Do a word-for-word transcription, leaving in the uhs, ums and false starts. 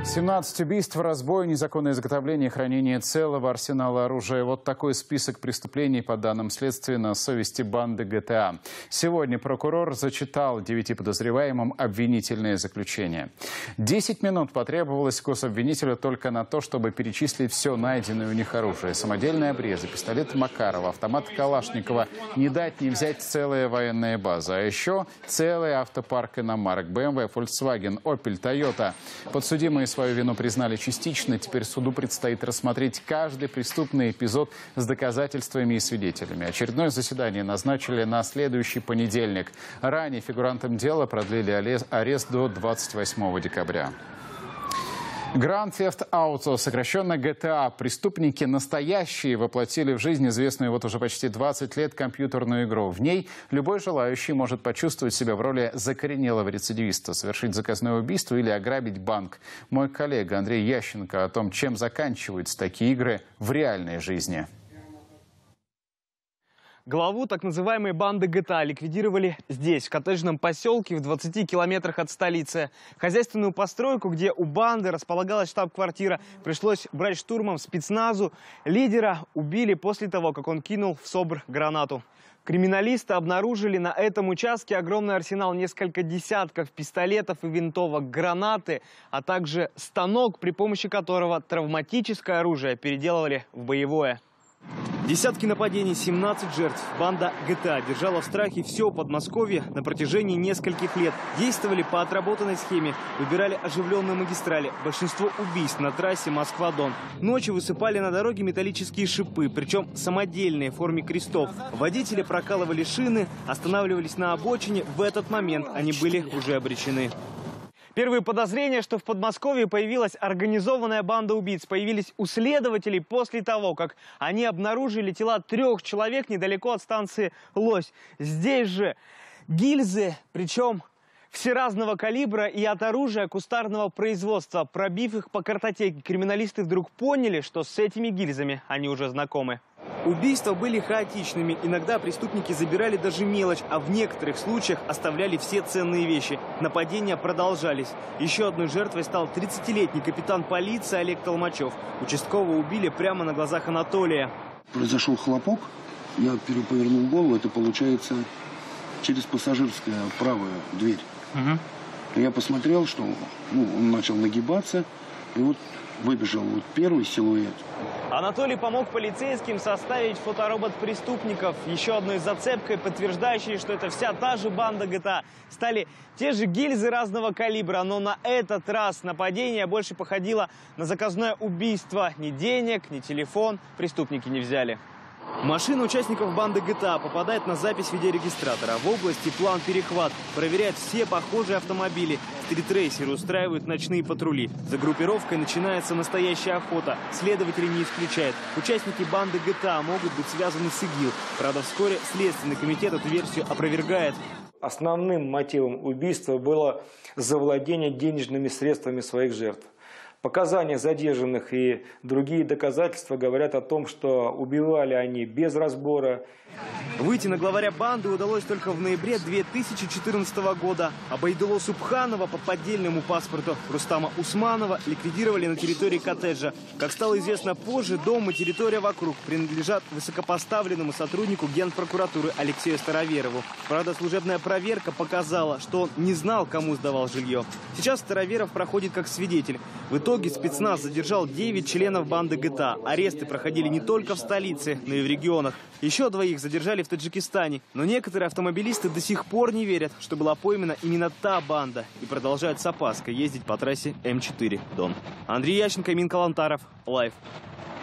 семнадцать убийств, разбой, незаконное изготовление и хранение целого арсенала оружия. Вот такой список преступлений, по данным следствия, на совести банды ГТА. Сегодня прокурор зачитал девяти подозреваемым обвинительное заключение. Десять минут потребовалось гособвинителю только на то, чтобы перечислить все найденное у них оружие. Самодельные обрезы, пистолет Макарова, автомат Калашникова. Не дать не взять целая военная база. А еще целый автопарк иномарок: бэ эм вэ, Volkswagen, Opel, Toyota. Подсудимые свою вину признали частично. Теперь суду предстоит рассмотреть каждый преступный эпизод с доказательствами и свидетелями. Очередное заседание назначили на следующий понедельник. Ранее фигурантам дела продлили арест до двадцать восьмого декабря. Grand Theft Auto, сокращенно джи ти эй. Преступники настоящие воплотили в жизнь известную вот уже почти двадцать лет компьютерную игру. В ней любой желающий может почувствовать себя в роли закоренелого рецидивиста, совершить заказное убийство или ограбить банк. Мой коллега Андрей Ященко о том, чем заканчиваются такие игры в реальной жизни. Главу так называемой банды джи ти эй ликвидировали здесь, в коттеджном поселке в двадцати километрах от столицы. Хозяйственную постройку, где у банды располагалась штаб-квартира, пришлось брать штурмом спецназу. Лидера убили после того, как он кинул в СОБР гранату. Криминалисты обнаружили на этом участке огромный арсенал, несколько десятков пистолетов и винтовок, гранаты, а также станок, при помощи которого травматическое оружие переделывали в боевое. Десятки нападений, семнадцать жертв. Банда джи ти эй держала в страхе все Подмосковье на протяжении нескольких лет. Действовали по отработанной схеме, выбирали оживленные магистрали. Большинство убийств на трассе Москва-Дон. Ночью высыпали на дороге металлические шипы, причем самодельные в форме крестов. Водители прокалывали шины, останавливались на обочине. В этот момент они были уже обречены. Первые подозрения, что в Подмосковье появилась организованная банда убийц, появились у следователей после того, как они обнаружили тела трех человек недалеко от станции Лось. Здесь же гильзы, причем все разного калибра и от оружия кустарного производства. Пробив их по картотеке, криминалисты вдруг поняли, что с этими гильзами они уже знакомы. Убийства были хаотичными. Иногда преступники забирали даже мелочь, а в некоторых случаях оставляли все ценные вещи. Нападения продолжались. Еще одной жертвой стал тридцатилетний капитан полиции Олег Толмачев. Участкового убили прямо на глазах Анатолия. Произошел хлопок, я повернул голову, это получается через пассажирскую правую дверь. Угу. Я посмотрел, что ну, он начал нагибаться, и вот выбежал вот первый силуэт. Анатолий помог полицейским составить фоторобот преступников. Еще одной зацепкой, подтверждающей, что это вся та же банда джи ти эй, стали те же гильзы разного калибра. Но на этот раз нападение больше походило на заказное убийство. Ни денег, ни телефон преступники не взяли. Машина участников банды джи ти эй попадает на запись видеорегистратора. В области план перехват. Проверяют все похожие автомобили. Стритрейсеры устраивают ночные патрули. За группировкой начинается настоящая охота. Следователи не исключают. Участники банды джи ти эй могут быть связаны с ИГИЛ. Правда, вскоре Следственный комитет эту версию опровергает. Основным мотивом убийства было завладение денежными средствами своих жертв. Показания задержанных и другие доказательства говорят о том, что убивали они без разбора. Выйти на главаря банды удалось только в ноябре две тысячи четырнадцатого года. Абайдулло Субханова по поддельному паспорту Рустама Усманова ликвидировали на территории коттеджа. Как стало известно позже, дом и территория вокруг принадлежат высокопоставленному сотруднику Генпрокуратуры Алексею Староверову. Правда, служебная проверка показала, что он не знал, кому сдавал жилье. Сейчас Староверов проходит как свидетель. В итоге спецназ задержал девять членов банды джи ти эй. Аресты проходили не только в столице, но и в регионах. Еще двоих задержали в Таджикистане. Но некоторые автомобилисты до сих пор не верят, что была поймана именно та банда. И продолжают с опаской ездить по трассе эм четыре Дон. Андрей Ященко, Мин Калантаров. Лайв.